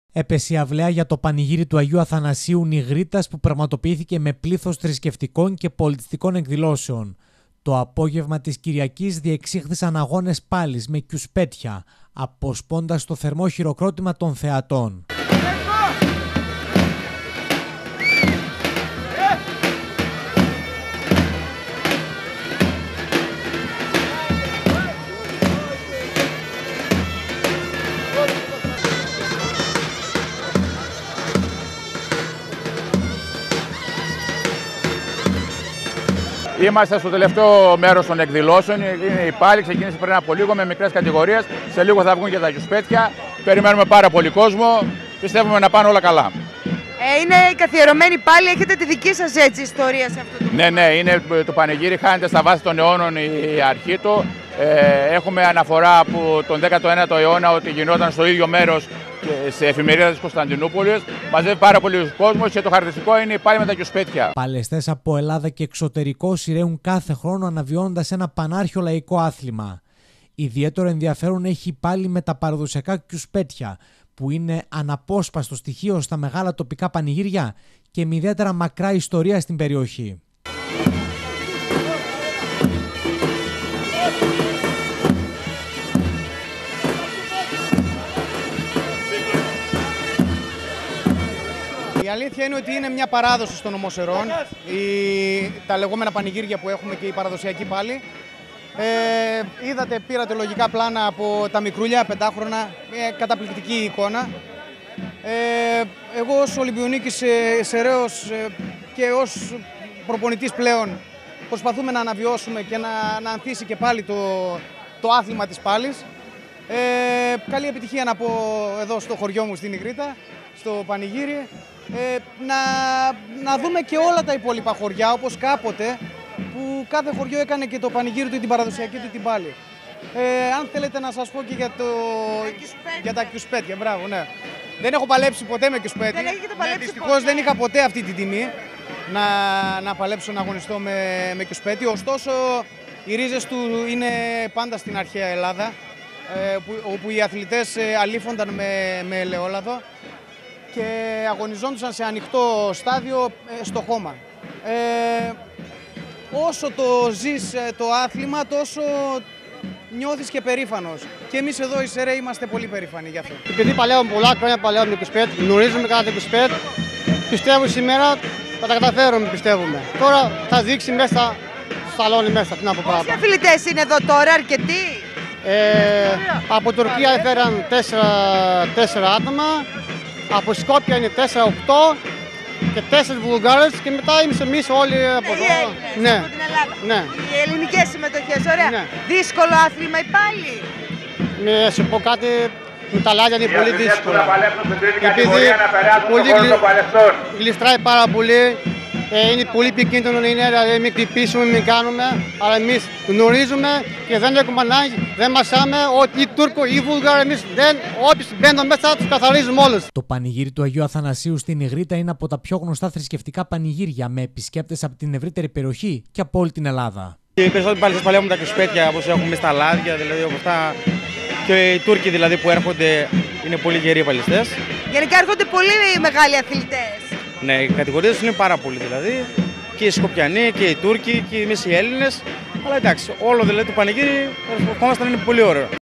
Έπεσε η αυλαία για το πανηγύρι του Αγίου Αθανασίου Νιγρίτας που πραγματοποιήθηκε με πλήθος θρησκευτικών και πολιτιστικών εκδηλώσεων. Το απόγευμα της Κυριακής διεξήχθησαν αγώνες πάλης με κιουσπέτια, αποσπώντας το θερμό χειροκρότημα των θεατών. Είμαστε στο τελευταίο μέρος των εκδηλώσεων. Είναι η πάλη, ξεκίνησε πριν από λίγο με μικρές κατηγορίες. Σε λίγο θα βγουν και τα κιουσπέτια. Περιμένουμε πάρα πολύ κόσμο. Πιστεύουμε να πάνε όλα καλά. Είναι καθιερωμένη πάλι, έχετε τη δική σας ιστορία σε αυτό το Ναι, είναι το πανηγύρι, χάνεται στα βάθη των αιώνων η αρχή του. Έχουμε αναφορά από τον 19ο αιώνα ότι γινόταν στο ίδιο μέρος σε εφημερίδα της Κωνσταντινούπολης. Μαζεύει πάρα πολύ κόσμο και το χαρακτηριστικό είναι η πάλη με τα κιουσπέτια. Παλαιστές από Ελλάδα και εξωτερικό σειραίουν κάθε χρόνο αναβιώνοντας ένα πανάρχιο λαϊκό άθλημα. Ιδιαίτερο ενδιαφέρον έχει η πάλη με τα παραδοσιακά κιουσπέτια, που είναι αναπόσπαστο στοιχείο στα μεγάλα τοπικά πανηγύρια και με ιδιαίτερα μακρά ιστορία στην περιοχή. Η αλήθεια είναι ότι είναι μια παράδοση στον Νομό Σερών, τα λεγόμενα πανηγύρια που έχουμε και η παραδοσιακή πάλη. Πήρατε λογικά πλάνα από τα μικρούλια, πεντάχρονα, καταπληκτική εικόνα. Εγώ ως Ολυμπιονίκης Σεραίος και ως προπονητής πλέον προσπαθούμε να αναβιώσουμε και να ανθίσει και πάλι το άθλημα της πάλης. Καλή επιτυχία να πω εδώ στο χωριό μου στην Νιγρίτα, στο πανηγύρι. Να δούμε και όλα τα υπόλοιπα χωριά, όπως κάποτε που κάθε χωριό έκανε και το πανηγύρι του, την παραδοσιακή του την πάλη. Αν θέλετε να σας πω και για τα κιουσπέτια, μπράβο, ναι. Δεν έχω παλέψει ποτέ με κιουσπέτι. Δυστυχώς δεν είχα ποτέ αυτή την τιμή να παλέψω να αγωνιστώ με κιουσπέτι. Ωστόσο, οι ρίζες του είναι πάντα στην αρχαία Ελλάδα, όπου οι αθλητές αλήφονταν με ελαιόλαδο και αγωνιζόντουσαν σε ανοιχτό στάδιο στο χώμα. Όσο το ζεις το άθλημα, τόσο νιώθεις και περήφανος. Και εμείς εδώ οι Σεραίοι είμαστε πολύ περήφανοι γι' αυτό. Επειδή παλεύουμε πολλά χρόνια με κιουσπέτ, γνωρίζουμε κάθε κιουσπέτ, πιστεύω σήμερα θα τα καταφέρουμε, πιστεύουμε. Τώρα θα δείξει μέσα στο σαλόνι μέσα, τι να πω παραπάνω. Πόσοι αθλητές είναι εδώ τώρα, αρκετοί? Από Τουρκία έφεραν 4 άτομα, από Σκόπια είναι 4-8 και 4 Βουλγάρες και μετά εμείς όλοι από εδώ. Ναι. Από την Ελλάδα. Ναι. Οι ελληνικές συμμετοχές, ωραία. Ναι. Δύσκολο άθλημα ή πάλι? Σου πω κάτι, με τα λάδια είναι πολύ δύσκολο. Επειδή πολύ γλιστράει πάρα πολύ, είναι πολύ επικίνδυνο, δηλαδή μην χτυπήσουμε, μην κάνουμε, αλλά εμείς γνωρίζουμε και δεν έχουμε ανάγκη, δεν μασάμε ότι οι Τούρκοι ή οι Βουλγάροι, εμείς όποιοι μπαίνουν μέσα τους καθαρίζουμε όλους. Το πανηγύρι του Αγίου Αθανασίου στην Νιγρίτα είναι από τα πιο γνωστά θρησκευτικά πανηγύρια, με επισκέπτες από την ευρύτερη περιοχή και από όλη την Ελλάδα. Οι περισσότεροι παλαιστές παλεύουν τα κιουσπέτια όπως έχουμε στα λάδια, δηλαδή όπως αυτά, και οι Τούρκοι δηλαδή που έρχονται είναι πολύ γεροί παλαιστές. Γενικά έρχονται πολύ μεγάλοι αθλητές. Ναι, οι κατηγορίες είναι πάρα πολλοί δηλαδή, και οι Σκοπιανοί και οι Τούρκοι και εμείς οι Έλληνες, αλλά εντάξει, όλο δηλαδή το πανηγύρι, είναι πολύ ωραίο.